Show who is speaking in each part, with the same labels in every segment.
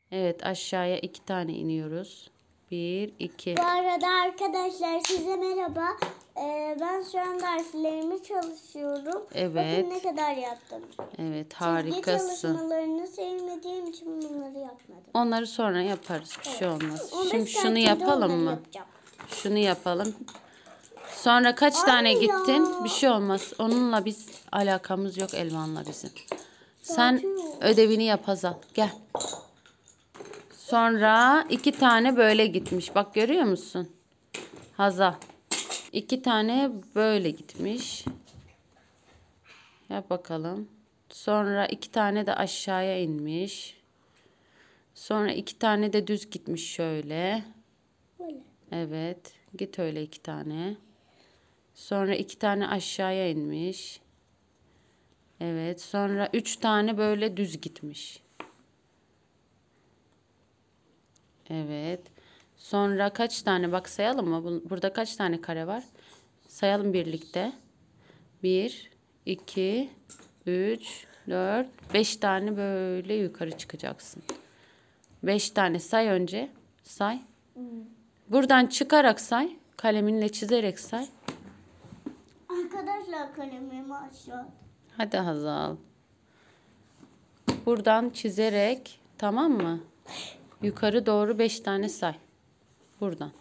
Speaker 1: Evet, aşağıya 2 tane iniyoruz. 1, 2.
Speaker 2: Bu arada arkadaşlar size merhaba. Ben şu an derslerimi çalışıyorum.
Speaker 1: Evet.
Speaker 2: Bakın ne kadar yaptım.
Speaker 1: Evet,
Speaker 2: Çizgi
Speaker 1: harikasın.
Speaker 2: çalışmalarını sevmediğim için bunları yapmadım.
Speaker 1: Onları sonra yaparız. Bir şey olmaz. Şimdi şunu
Speaker 2: tatilde
Speaker 1: yapalım
Speaker 2: onları
Speaker 1: mı?
Speaker 2: yapacağım.
Speaker 1: Şunu yapalım. Sonra kaç tane gittin? Bir şey olmaz. Onunla biz alakamız yok, Elvan'la bizim. Sen ödevini yap Hazal. Gel. Sonra 2 tane böyle gitmiş. Bak görüyor musun? Hazal. 2 tane böyle gitmiş. Yap bakalım. Sonra 2 tane de aşağıya inmiş. Sonra 2 tane de düz gitmiş şöyle.
Speaker 2: Böyle.
Speaker 1: Evet. Git öyle 2 tane. Sonra 2 tane aşağıya inmiş. Evet. Sonra 3 tane böyle düz gitmiş. Evet. Sonra kaç tane? Bak sayalım mı? Burada kaç tane kare var? Sayalım birlikte. 1, 2, 3, 4, 5 tane böyle yukarı çıkacaksın. 5 tane say önce. Say. Buradan çıkarak say. Kaleminle çizerek say.
Speaker 2: Arkadaşlar kalemimi aşağı.
Speaker 1: Hadi Hazal. Buradan çizerek, tamam mı? Yukarı doğru 5 tane say. Buradan.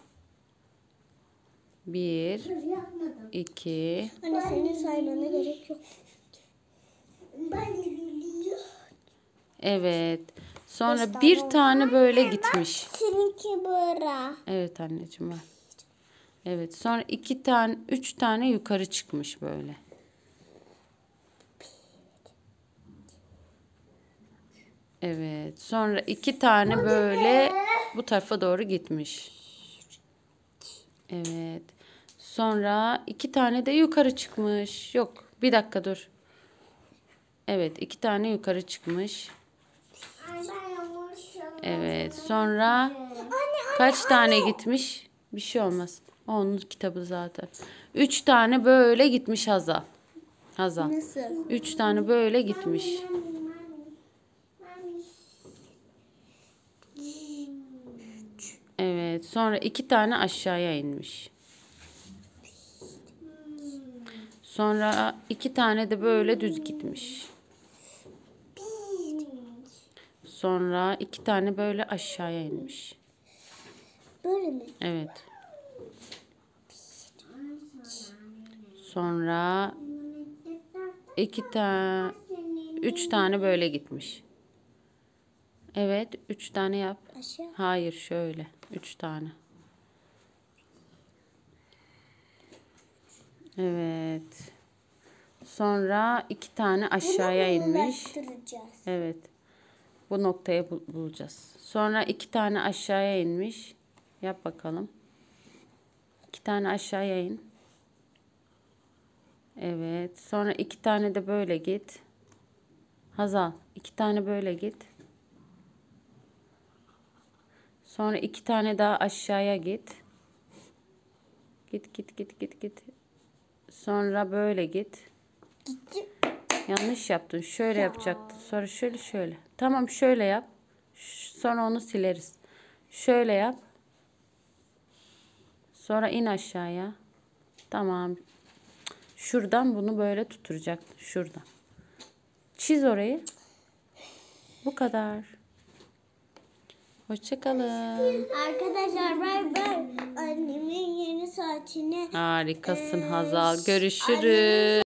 Speaker 1: 1,
Speaker 2: Yapmadım.
Speaker 1: 2.
Speaker 2: Anne senin saymana gerek yok. Ben
Speaker 1: Evet. Sonra
Speaker 2: 5
Speaker 1: bir
Speaker 2: tane
Speaker 1: tane böyle gitmiş.
Speaker 2: seninki böyle.
Speaker 1: Evet anneciğim var. Evet. Sonra 2 tane, 3 tane yukarı çıkmış böyle. Evet. Sonra 2 tane böyle bu tarafa doğru gitmiş. Evet. Sonra 2 tane de yukarı çıkmış. Yok. Bir dakika dur. Evet. 2 tane yukarı çıkmış. Evet. Sonra kaç tane gitmiş? Bir şey olmaz. Onun kitabı zaten. 3 tane böyle gitmiş Hazal. Hazal.
Speaker 2: Nasıl?
Speaker 1: 3 tane böyle gitmiş. Evet. Sonra 2 tane aşağıya inmiş. Sonra 2 tane de böyle düz gitmiş. Sonra 2 tane böyle aşağıya inmiş.
Speaker 2: Böyle mi?
Speaker 1: Evet. Sonra 2 tane 3 tane böyle gitmiş. Evet, 3 tane yap.
Speaker 2: Aşağı.
Speaker 1: Hayır, şöyle. 3 tane. Evet. Sonra 2 tane aşağıya inmiş. Evet. Bu noktayı bulacağız. Sonra 2 tane aşağıya inmiş. Yap bakalım. 2 tane aşağıya in. Evet. Sonra 2 tane de böyle git. Hazal, 2 tane böyle git. Sonra 2 tane daha aşağıya git. Git git git git git. Sonra böyle git. Yanlış yaptın. Şöyle yapacaktın. Sonra şöyle şöyle. Tamam, şöyle yap. Sonra onu sileriz. Şöyle yap. Sonra in aşağıya. Tamam. Şuradan bunu böyle tutturacak. Şuradan. Çiz orayı. Bu kadar. Hoşçakalın.
Speaker 2: Arkadaşlar bay bay. Annemin yeni saatini
Speaker 1: Harikasın Hazal. Görüşürüz.